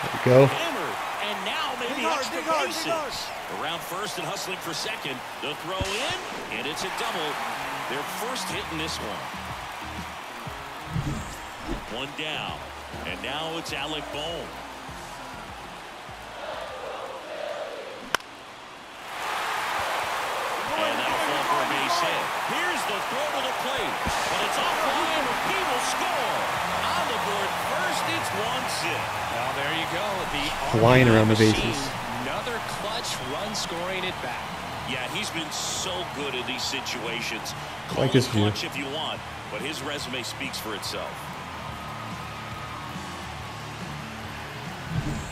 Go. Hammered, and now maybe extra bases. Around first and hustling for second. The throw in, and it's a double. Their first hit in this one. One down, and now it's Alec Bohm. And that'll fall for a base hit. Here's the throw to the plate, but it's offline, and he will score. On the board first, it's 1-0. Well, there you go. Flying around the machine. bases. Another clutch run scoring at bat. Yeah, he's been so good in these situations. I Call like it this view. clutch if you want, but his resume speaks for itself.